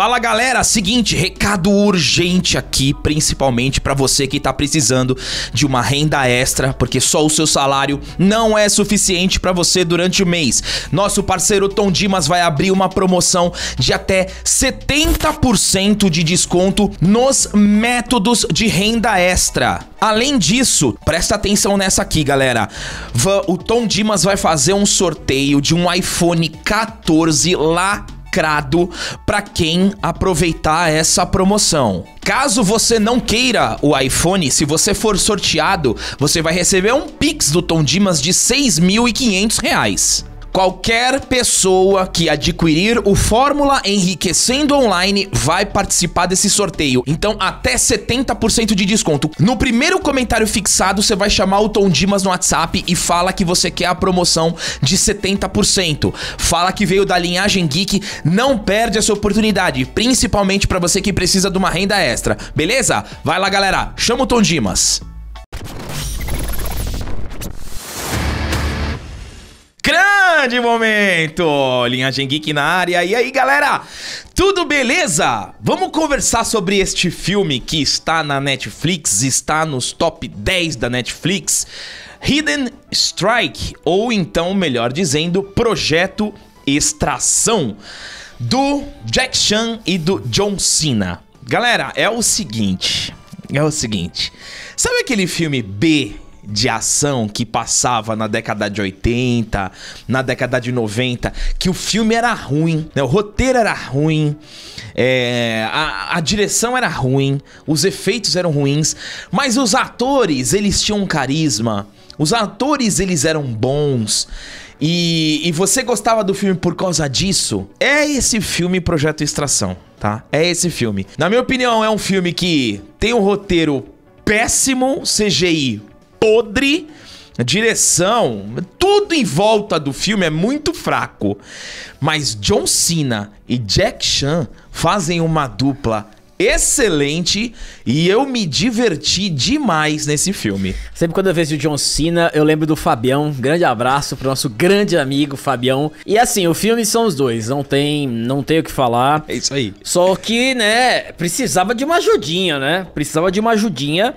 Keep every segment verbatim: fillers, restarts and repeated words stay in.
Fala galera, seguinte, recado urgente aqui, principalmente pra você que tá precisando de uma renda extra, porque só o seu salário não é suficiente pra você durante o mês. Nosso parceiro Tom Dimas vai abrir uma promoção de até setenta por cento de desconto nos métodos de renda extra. Além disso, presta atenção nessa aqui, galera. O Tom Dimas vai fazer um sorteio de um iPhone quatorze lacrado para quem aproveitar essa promoção. Caso você não queira o iPhone, se você for sorteado, você vai receber um Pix do Tom Dimas de seis mil e quinhentos reais. Qualquer pessoa que adquirir o Fórmula Enriquecendo Online vai participar desse sorteio. Então, até setenta por cento de desconto. No primeiro comentário fixado, você vai chamar o Tom Dimas no WhatsApp e fala que você quer a promoção de setenta por cento. Fala que veio da Linhagem Geek, não perde essa oportunidade, principalmente para você que precisa de uma renda extra. Beleza? Vai lá, galera. Chama o Tom Dimas. Grande momento! Linhagem Geek na área. E aí, galera? Tudo beleza? Vamos conversar sobre este filme que está na Netflix, está nos top dez da Netflix, Hidden Strike, ou então, melhor dizendo, Projeto Extração, do Jack Chan e do John Cena. Galera, é o seguinte, é o seguinte, sabe aquele filme B de ação que passava na década de oitenta, na década de noventa, que o filme era ruim, né? O roteiro era ruim, é, a, a direção era ruim, os efeitos eram ruins, mas os atores, eles tinham um carisma, os atores, eles eram bons, e, e você gostava do filme por causa disso? É esse filme Projeto Extração, tá? É esse filme. Na minha opinião, é um filme que tem um roteiro péssimo, C G I podre, direção, tudo em volta do filme é muito fraco. Mas John Cena e Jack Chan fazem uma dupla excelente e eu me diverti demais nesse filme. Sempre quando eu vejo o John Cena, eu lembro do Fabião. Grande abraço pro nosso grande amigo Fabião. E assim, o filme são os dois, não tem, não tem o que falar. É isso aí. Só que, né, precisava de uma ajudinha, né? Precisava de uma ajudinha.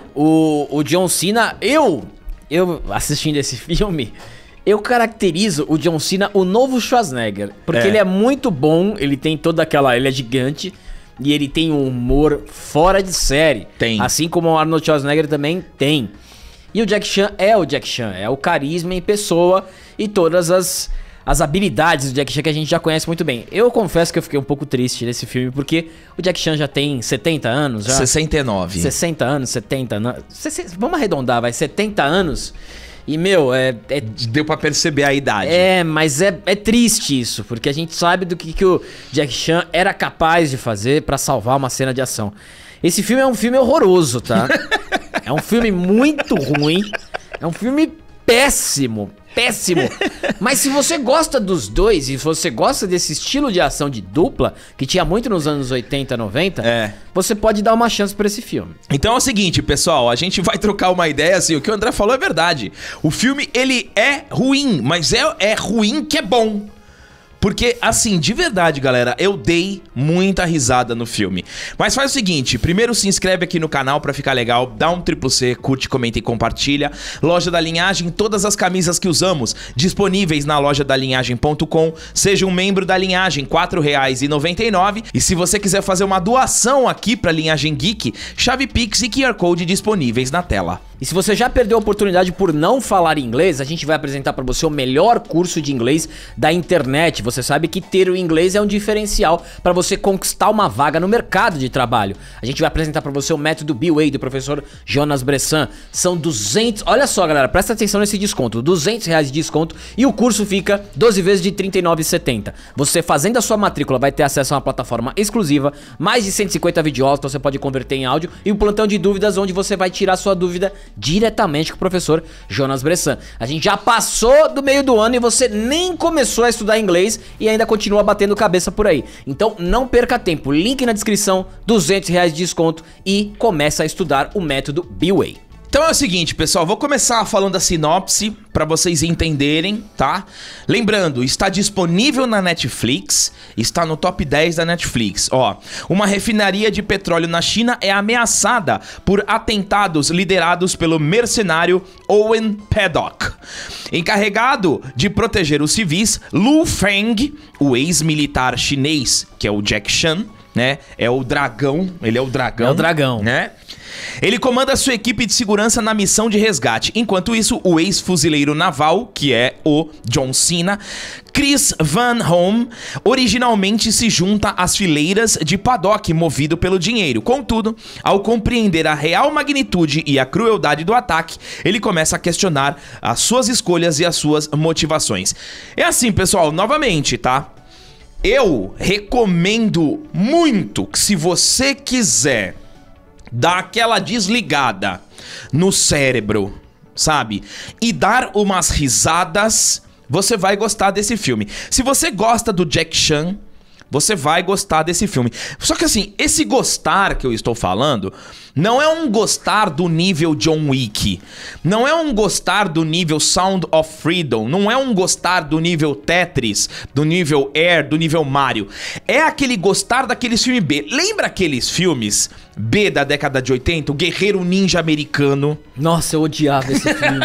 O, o John Cena, eu, eu assistindo esse filme, eu caracterizo o John Cena o novo Schwarzenegger. Porque é. ele é muito bom, ele tem toda aquela... Ele é gigante e ele tem um humor fora de série. Tem. Assim como o Arnold Schwarzenegger também tem. E o Jack Chan é o Jack Chan, é o carisma em pessoa e todas as... as habilidades do Jack Chan que a gente já conhece muito bem. Eu confesso que eu fiquei um pouco triste nesse filme, porque o Jack Chan já tem setenta anos, já. sessenta e nove. sessenta anos, setenta anos. Vamos arredondar, vai, setenta anos. E, meu, é... é deu pra perceber a idade. É, mas é, é triste isso, porque a gente sabe do que, que o Jack Chan era capaz de fazer pra salvar uma cena de ação. Esse filme é um filme horroroso, tá? É um filme muito ruim. É um filme péssimo. Péssimo. Mas se você gosta dos dois e você gosta desse estilo de ação de dupla, que tinha muito nos anos oitenta, noventa, é. você pode dar uma chance pra esse filme. Então é o seguinte, pessoal, a gente vai trocar uma ideia, assim, o que o André falou é verdade. O filme, ele é ruim, mas é, é ruim que é bom. Porque, assim, de verdade, galera, eu dei muita risada no filme. Mas faz o seguinte, primeiro se inscreve aqui no canal pra ficar legal, dá um triplo C, curte, comenta e compartilha. Loja da Linhagem, todas as camisas que usamos disponíveis na loja da linhagem ponto com. Seja um membro da Linhagem, quatro reais e noventa e nove centavos. E se você quiser fazer uma doação aqui pra Linhagem Geek, chave Pix e Q R Code disponíveis na tela. E se você já perdeu a oportunidade por não falar inglês, a gente vai apresentar para você o melhor curso de inglês da internet. Você sabe que ter o inglês é um diferencial para você conquistar uma vaga no mercado de trabalho. A gente vai apresentar para você o método B-Way do professor Jonas Bressan. São duzentos... Olha só, galera, presta atenção nesse desconto. duzentos reais de desconto e o curso fica doze vezes de trinta e nove reais e setenta centavos. Você fazendo a sua matrícula vai ter acesso a uma plataforma exclusiva, mais de cento e cinquenta videoaulas que você pode converter em áudio e um plantão de dúvidas onde você vai tirar sua dúvida diretamente com o professor Jonas Bressan. A gente já passou do meio do ano e você nem começou a estudar inglês e ainda continua batendo cabeça por aí. Então não perca tempo, link na descrição, duzentos reais de desconto e começa a estudar o método B-Way. Então é o seguinte, pessoal, vou começar falando a sinopse pra vocês entenderem, tá? Lembrando, está disponível na Netflix, está no top dez da Netflix. Ó, uma refinaria de petróleo na China é ameaçada por atentados liderados pelo mercenário Owen Paddock. Encarregado de proteger os civis, Lu Feng, o ex-militar chinês, que é o Jack Chan, né? É o dragão, ele é o dragão. É o dragão. Né? Ele comanda sua equipe de segurança na missão de resgate. Enquanto isso, o ex-fuzileiro naval, que é o John Cena, Chris Van Home, originalmente se junta às fileiras de Paddock, movido pelo dinheiro. Contudo, ao compreender a real magnitude e a crueldade do ataque, ele começa a questionar as suas escolhas e as suas motivações. É assim, pessoal, novamente, tá? Eu recomendo muito que, se você quiser dar aquela desligada no cérebro, sabe? E dar umas risadas, você vai gostar desse filme. Se você gosta do Jack Chan, você vai gostar desse filme. Só que assim, esse gostar que eu estou falando não é um gostar do nível John Wick. Não é um gostar do nível Sound of Freedom. Não é um gostar do nível Tetris, do nível Air, do nível Mario. É aquele gostar daqueles filmes B. Lembra aqueles filmes B da década de oitenta? O Guerreiro Ninja Americano. Nossa, eu odiava esse filme.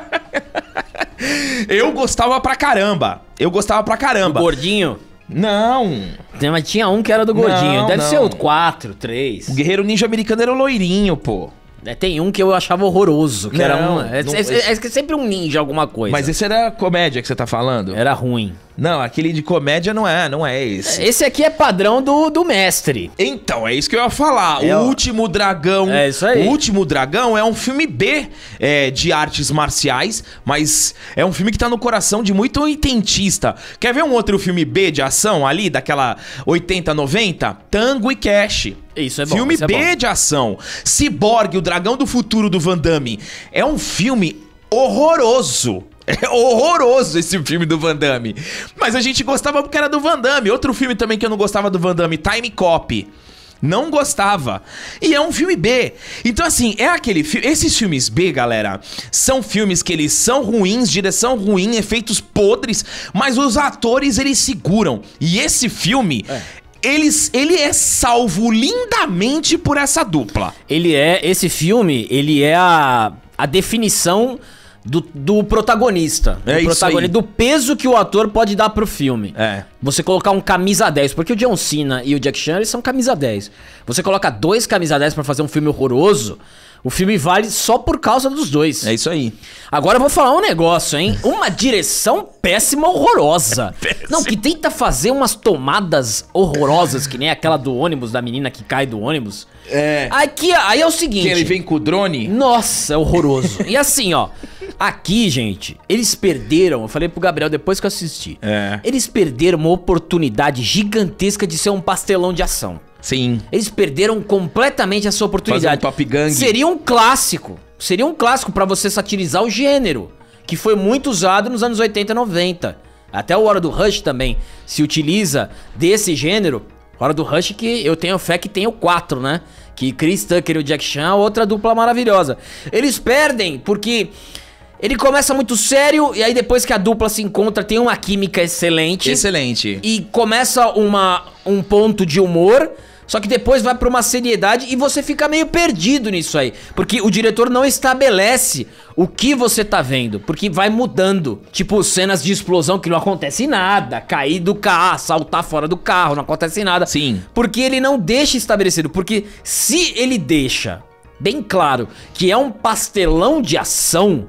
Eu gostava pra caramba. Eu gostava pra caramba. O gordinho? Não. Mas tinha um que era do gordinho. Não, Deve não. ser o quatro, três. O Guerreiro Ninja Americano era o loirinho, pô. É, tem um que eu achava horroroso, que Não, era um... É, não- é- é- é sempre um ninja alguma coisa. Mas esse era comédia que você tá falando? Era ruim. Não, aquele de comédia não é, não é esse. Esse aqui é padrão do, do mestre. Então, é isso que eu ia falar. É, o ó. Último Dragão. É isso aí. O Último Dragão é um filme B é, de artes marciais, mas é um filme que tá no coração de muito oitentista. Quer ver um outro filme B de ação ali, daquela oitenta, noventa? Tango e Cash. Isso é bom, Filme isso é B bom. de ação. Cyborg, o Dragão do Futuro do Van Damme. É um filme horroroso. É horroroso esse filme do Van Damme. Mas a gente gostava porque era do Van Damme. Outro filme também que eu não gostava do Van Damme, Time Cop. Não gostava. E é um filme B. Então, assim, é aquele filme. Esses filmes B, galera, são filmes que eles são ruins, direção ruim, efeitos podres, mas os atores eles seguram. E esse filme. É. Eles, ele é salvo lindamente por essa dupla. Ele é... Esse filme, ele é a, a definição do, do protagonista. É do isso protagonista, aí. do peso que o ator pode dar pro filme. É. Você colocar um camisa dez, porque o John Cena e o Jack Chan, eles são camisa dez. Você coloca dois camisa dez pra fazer um filme horroroso, o filme vale só por causa dos dois. É isso aí. Agora eu vou falar um negócio, hein? Uma direção péssima, horrorosa. Péssima. Não, que tenta fazer umas tomadas horrorosas, que nem aquela do ônibus, da menina que cai do ônibus. É. Aqui, aí é o seguinte... Que ele vem com o drone. Nossa, é horroroso. E assim, ó, aqui, gente, eles perderam, eu falei pro Gabriel depois que eu assisti. É. Eles perderam uma oportunidade gigantesca de ser um pastelão de ação. Sim. Eles perderam completamente essa oportunidade. Fazer um Top Gang. Seria um clássico. Seria um clássico pra você satirizar o gênero, que foi muito usado nos anos oitenta e noventa. Até o Hora do Rush também se utiliza desse gênero. Hora do Rush que eu tenho fé que tem o quatro, né? Que Chris Tucker e o Jack Chan, outra dupla maravilhosa. Eles perdem porque ele começa muito sério e aí depois que a dupla se encontra tem uma química excelente. Excelente. E começa uma, um ponto de humor, só que depois vai pra uma seriedade e você fica meio perdido nisso aí. Porque o diretor não estabelece o que você tá vendo, porque vai mudando. Tipo, cenas de explosão que não acontece nada, cair do carro, saltar fora do carro, não acontece nada. Sim. Porque ele não deixa estabelecido, porque se ele deixa bem claro que é um pastelão de ação,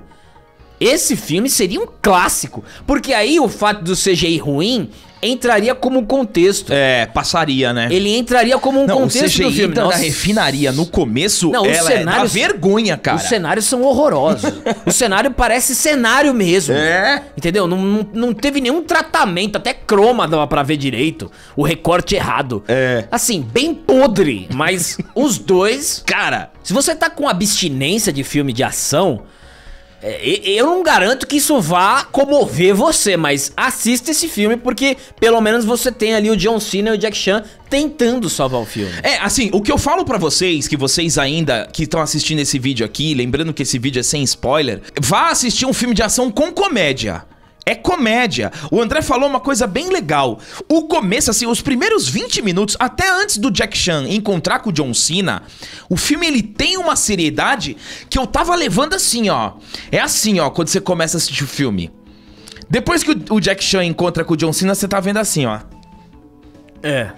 esse filme seria um clássico. Porque aí o fato do C G I ruim entraria como um contexto. É, passaria, né? Ele entraria como um Não, o contexto C G I do filme. da Nossa. refinaria no começo, Não, os ela é da cenários- vergonha, cara. Os cenários são horrorosos. O cenário parece cenário mesmo. É. Entendeu? Não, não, não teve nenhum tratamento, até croma dava pra ver direito. O recorte errado. É. Assim, bem podre. Mas os dois... Cara, Se você tá com abstinência de filme de ação, É, eu não garanto que isso vá comover você, mas assista esse filme porque pelo menos você tem ali o John Cena e o Jack Chan tentando salvar o filme. É, assim, o que eu falo pra vocês, que vocês ainda que estão assistindo esse vídeo aqui, lembrando que esse vídeo é sem spoiler, vá assistir um filme de ação com comédia. É comédia. O André falou uma coisa bem legal. O começo, assim, os primeiros vinte minutos, até antes do Jack Chan encontrar com o John Cena, o filme, ele tem uma seriedade que eu tava levando assim, ó. É assim, ó, quando você começa a assistir o filme. Depois que o Jack Chan encontra com o John Cena, você tá vendo assim, ó. É.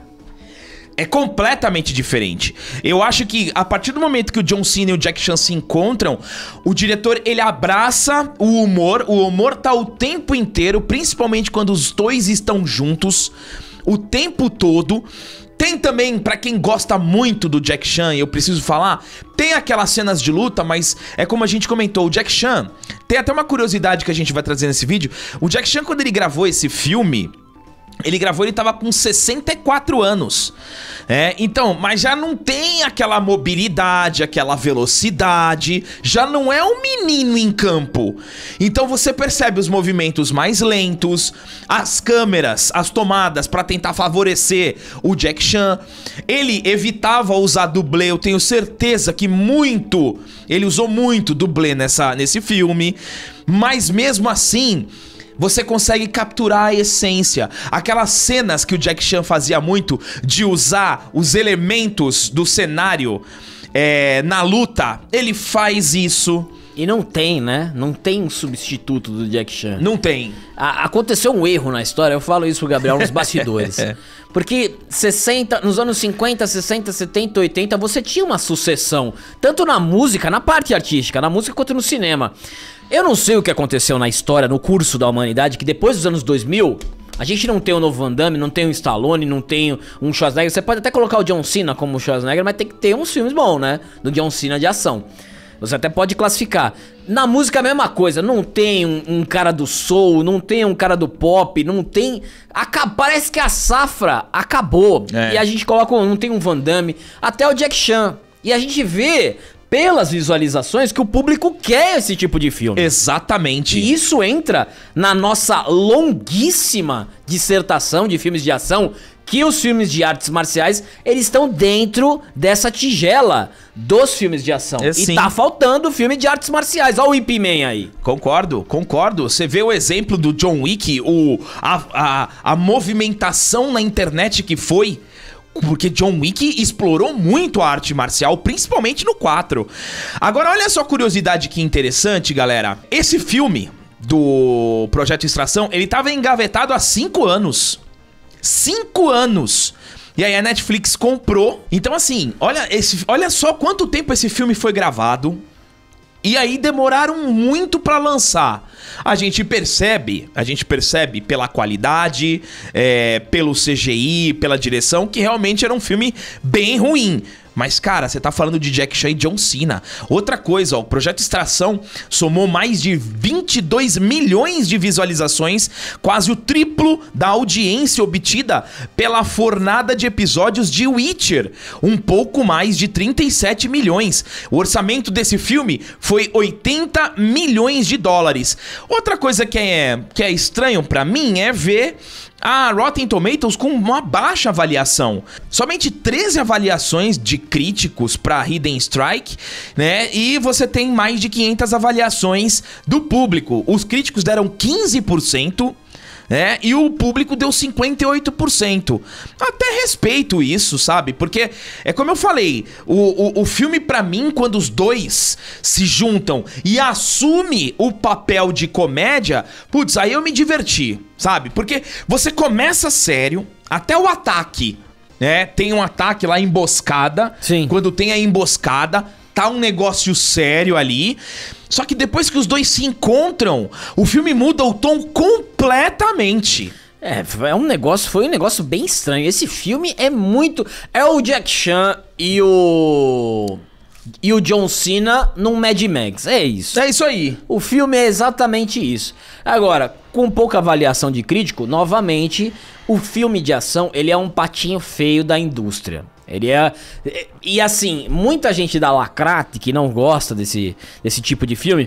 É completamente diferente. Eu acho que a partir do momento que o John Cena e o Jack Chan se encontram, o diretor, ele abraça o humor. O humor tá o tempo inteiro, principalmente quando os dois estão juntos, o tempo todo. Tem também, pra quem gosta muito do Jack Chan, eu preciso falar, tem aquelas cenas de luta, mas é como a gente comentou, o Jack Chan, tem até uma curiosidade que a gente vai trazer nesse vídeo. O Jack Chan, quando ele gravou esse filme, ele gravou, ele tava com sessenta e quatro anos. É, então, mas já não tem aquela mobilidade, aquela velocidade, já não é um menino em campo. Então você percebe os movimentos mais lentos, as câmeras, as tomadas pra tentar favorecer o Jack Chan. Ele evitava usar dublê, eu tenho certeza que muito, ele usou muito dublê nessa, nesse filme, mas mesmo assim, você consegue capturar a essência. Aquelas cenas que o Jack Chan fazia muito de usar os elementos do cenário é, na luta, ele faz isso. E não tem, né? Não tem um substituto do Jack Chan. Não tem. A- aconteceu um erro na história, eu falo isso pro Gabriel nos bastidores. Porque sessenta, nos anos cinquenta, sessenta, setenta, oitenta, você tinha uma sucessão, tanto na música, na parte artística, na música quanto no cinema. Eu não sei o que aconteceu na história, no curso da humanidade, que depois dos anos dois mil, a gente não tem o novo Van Damme, não tem o Stallone, não tem um Schwarzenegger. Você pode até colocar o John Cena como Schwarzenegger, mas tem que ter uns filmes bons, né? Do John Cena de ação. Você até pode classificar. Na música a mesma coisa, não tem um, um cara do soul, não tem um cara do pop, não tem... Aca... Parece que a safra acabou. É. E a gente coloca, não tem um Van Damme, até o Jack Chan. E a gente vê, pelas visualizações, que o público quer esse tipo de filme. Exatamente. E isso entra na nossa longuíssima dissertação de filmes de ação, que os filmes de artes marciais, eles estão dentro dessa tigela dos filmes de ação. É, e sim. tá faltando filme de artes marciais. Olha o Ip Man aí. Concordo, concordo. Você vê o exemplo do John Wick, o, a, a, a movimentação na internet que foi... Porque John Wick explorou muito a arte marcial, principalmente no quatro. Agora, olha só a curiosidade que interessante, galera. Esse filme do Projeto Extração, ele tava engavetado há cinco anos. Cinco anos. E aí a Netflix comprou. Então, assim, olha, esse, olha só quanto tempo esse filme foi gravado. E aí demoraram muito pra lançar. A gente percebe, a gente percebe pela qualidade, é, pelo C G I, pela direção, que realmente era um filme bem ruim. Mas, cara, você tá falando de Jack Chan e John Cena. Outra coisa, ó, o Projeto Extração somou mais de vinte e dois milhões de visualizações, quase o triplo da audiência obtida pela fornada de episódios de Witcher, um pouco mais de trinta e sete milhões. O orçamento desse filme foi oitenta milhões de dólares. Outra coisa que é, que é estranho pra mim é ver a Rotten Tomatoes com uma baixa avaliação. Somente treze avaliações de críticos para Hidden Strike, né? E você tem mais de quinhentas avaliações do público. Os críticos deram quinze por cento, né? E o público deu cinquenta e oito por cento. Até respeito isso, sabe? Porque, é como eu falei, o, o, o filme pra mim, quando os dois se juntam e assume o papel de comédia, putz, aí eu me diverti, sabe? Porque você começa sério, até o ataque, né? Tem um ataque lá, emboscada. Sim. Quando tem a emboscada, tá um negócio sério ali. Só que depois que os dois se encontram, o filme muda o tom completamente. É, é um negócio, foi um negócio bem estranho. Esse filme é muito... É o Jack Chan e o... E o John Cena num Mad Max, é isso. É isso aí. O filme é exatamente isso. Agora, com pouca avaliação de crítico, novamente, o filme de ação, ele é um patinho feio da indústria. Ele é... E assim, muita gente da Lacrate, que não gosta desse, desse tipo de filme,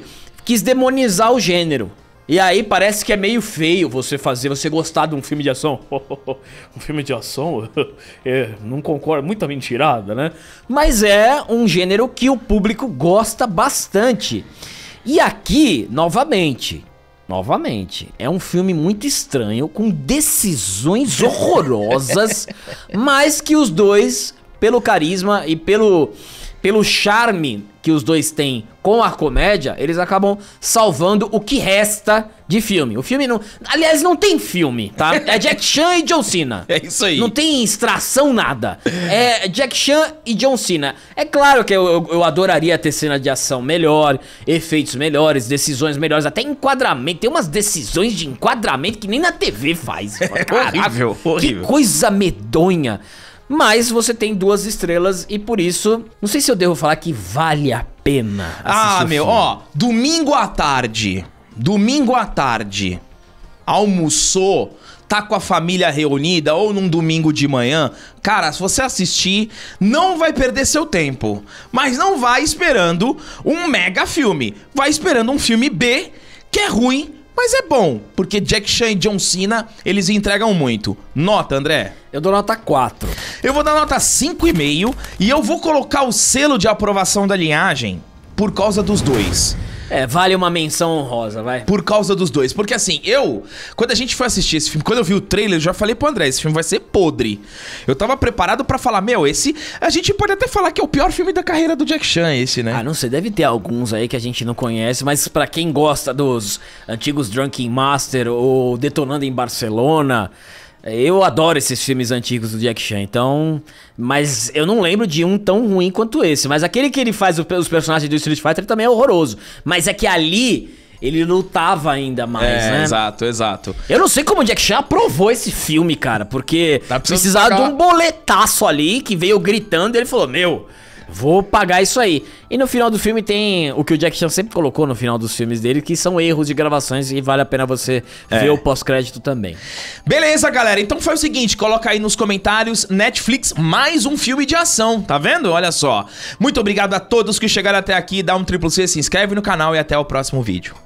quis demonizar o gênero. E aí parece que é meio feio você fazer, você gostar de um filme de ação. Um filme de ação? É, não concordo, muita mentirada, né? Mas é um gênero que o público gosta bastante. E aqui, novamente, novamente, é um filme muito estranho, com decisões horrorosas, mas que os dois, pelo carisma e pelo, pelo charme que os dois têm com a comédia, eles acabam salvando o que resta de filme. O filme não... Aliás, não tem filme, tá? É Jack Chan e John Cena. É isso aí. Não tem extração, nada. É Jack Chan e John Cena. É claro que eu, eu, eu adoraria ter cena de ação melhor, efeitos melhores, decisões melhores, até enquadramento. Tem umas decisões de enquadramento que nem na T V faz. É horrível, horrível. Que coisa medonha. Mas você tem duas estrelas e por isso, não sei se eu devo falar que vale a pena assistir Ah, o meu, filme. ó, domingo à tarde, domingo à tarde, almoçou, tá com a família reunida ou num domingo de manhã, cara, se você assistir, não vai perder seu tempo, mas não vai esperando um mega filme, vai esperando um filme B, que é ruim, mas é bom, porque Jack Chan e John Cena, eles entregam muito. Nota, André? Eu dou nota quatro. Eu vou dar nota cinco e meio e eu vou colocar o selo de aprovação da linhagem por causa dos dois. É, vale uma menção honrosa, vai. Por causa dos dois. Porque assim, eu... Quando a gente foi assistir esse filme, quando eu vi o trailer, eu já falei pro André, esse filme vai ser podre. Eu tava preparado pra falar, meu, esse... A gente pode até falar que é o pior filme da carreira do Jack Chan, esse, né? Ah, não sei, deve ter alguns aí que a gente não conhece, mas pra quem gosta dos antigos Drunken Master ou Detonando em Barcelona... Eu adoro esses filmes antigos do Jack Chan, então... Mas eu não lembro de um tão ruim quanto esse. Mas aquele que ele faz os personagens do Street Fighter também é horroroso. Mas é que ali ele lutava ainda mais, é, né? Exato, exato. Eu não sei como o Jack Chan aprovou esse filme, cara. Porque Tá precisando precisava pagar- de um boletaço ali que veio gritando e ele falou, meu... Vou pagar isso aí. E no final do filme tem o que o Jack Chan sempre colocou no final dos filmes dele, que são erros de gravações e vale a pena você É. ver o pós-crédito também. Beleza, galera. Então faz o seguinte, coloca aí nos comentários Netflix mais um filme de ação, tá vendo? Olha só. Muito obrigado a todos que chegaram até aqui. Dá um triplo C, se inscreve no canal e até o próximo vídeo.